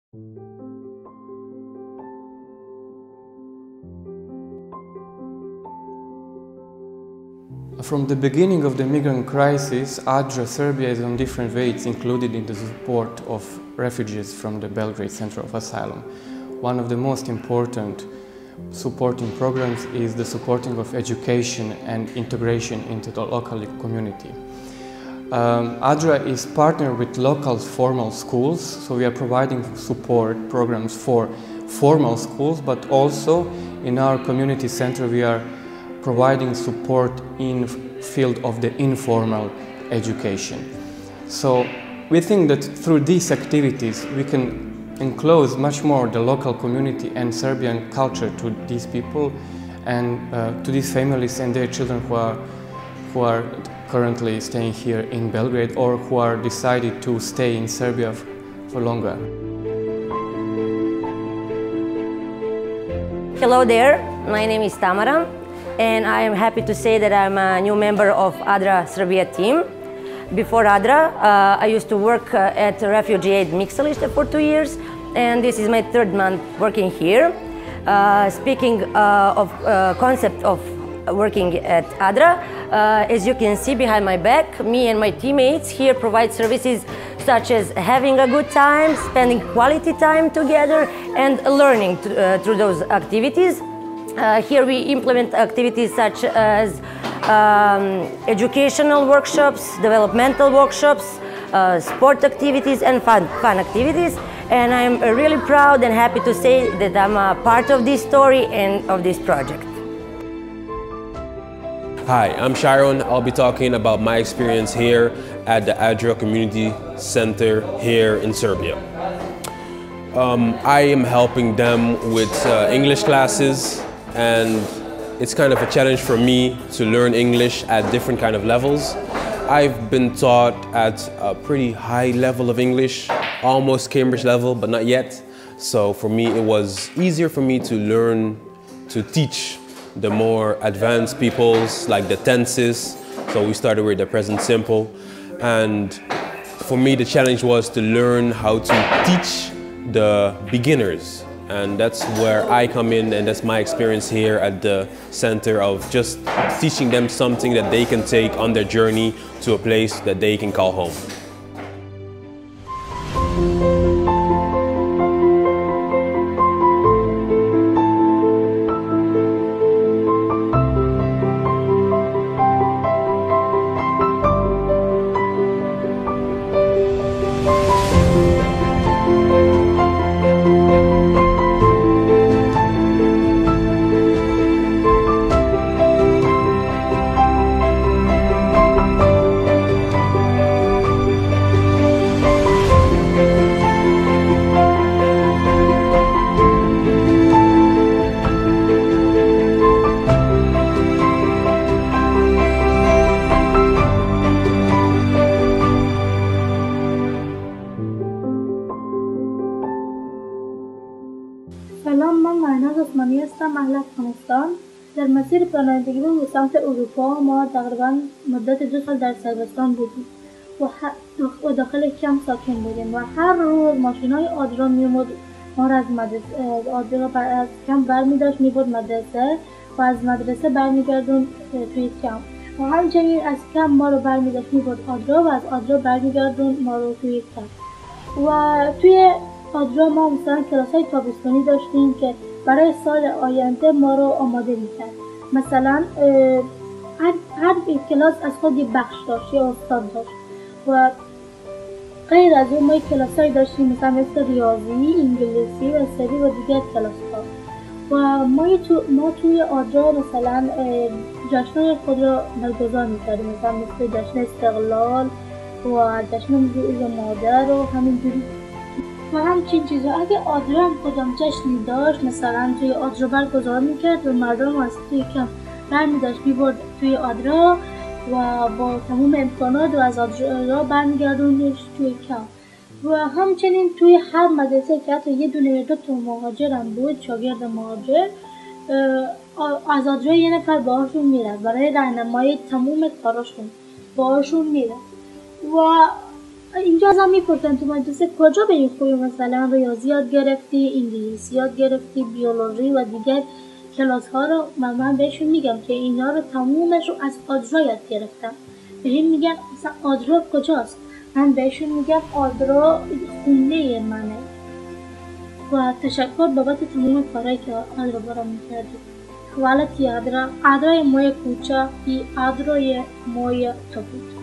From the beginning of the migrant crisis, ADRA Serbia is on different ways included in the support of refugees from the Belgrade Centre of Asylum. One of the most important supporting programs is the supporting of education and integration into the local community. ADRA is partnered with local formal schools, so we are providing support programs for formal schools, but also in our community center we are providing support in field of the informal education. So we think that through these activities we can enclose much more the local community and Serbian culture to these people and to these families and their children who are currently staying here in Belgrade or who are decided to stay in Serbia for longer. Hello there, my name is Tamara and I am happy to say that I'm a new member of ADRA Serbia team. Before ADRA, I used to work at Refugee Aid Mixalište for 2 years and this is my 3rd month working here. Speaking of concept of working at ADRA, as you can see behind my back, me and my teammates here provide services such as having a good time, spending quality time together and learning through those activities. Here we implement activities such as educational workshops, developmental workshops, sport activities and fun activities. And I'm really proud and happy to say that I'm a part of this story and of this project. Hi, I'm Sharon. I'll be talking about my experience here at the ADRA Community Centre here in Serbia. I am helping them with English classes, and it's kind of a challenge for me to learn English at different kind of levels. I've been taught at a pretty high level of English, almost Cambridge level, but not yet. So for me, it was easier for me to learn to teach the more advanced peoples, like the tenses. So we started with the present simple. And for me, the challenge was to learn how to teach the beginners. And that's where I come in, and that's my experience here at the center of just teaching them something that they can take on their journey to a place that they can call home. سلام، من مهناز عثمانی هستم، اهل افغانستان. در مسیر پناهندگی به سمت اروپا ما تقریبا مدت 2 سال در صربستان بودیم و داخل کمپ ساکن بودیم و هر روز ماشینای آدرا میومد ما را از مدرسه آدرا از کمپ برمی‌داشت میبرد مدرسه و از مدرسه برمیگردون توی کمپ و همچنین از کمپ ما رو برمی‌داشت میبرد آدرا و از آدرا برمیگردون ما رو توی کمپ. و توی آدرا ما مثلا کلاس‌های تابستانی داشتیم که برای سال آینده ما رو آماده می‌کرد. مثلا هر کلاس از خود یه بخش داشت، یه استاد داشت و غیر از اون ما کلاس‌هایی داشتیم مثلا مثل ریاضی، انگلیسی و سری و دیگر کلاس‌ها. و ما توی آدرا مثلا جشن‌های خود را برگزار می‌کردیم، مثلا مثل جشن استقلال و جشن روز مادر و همینجوری و همچین چیزا. اگه آدرا هم کدام جشنی داشت مثلا توی آدرا برگزار میکرد و مردم از توی کمپ برمی‌داشت میبرد توی آدرا و با تمام امکانات و از آدرا برمیگردونش توی کمپ. و همچنین توی هر مدرسه که حتی یه دونه یا 2 تا مهاجر هم بود، شاگرد مهاجر، از آدرا یه نفر باهاشون میرفت برای راهنمایی تمام کاراشون، باهاشون میرفت. و اینجا ازم میپرسن تو مدرسه کجا به این خوبی مثلا ریاضیات گرفتی، انگلیسیات گرفتی، بیولوژی و دیگر کلاس ها رو من بهشون میگم که اینا رو تمومش رو از آدرا یاد گرفتم. بهم میگن مثلا آدرا کجاست؟ من بهشون میگم آدرا خونه منه و تشکر بابت تمام کارهایی که آدرا برام میکردی. Hvala ti Adra. Adra je moje kuća i Adro je moje to kuća.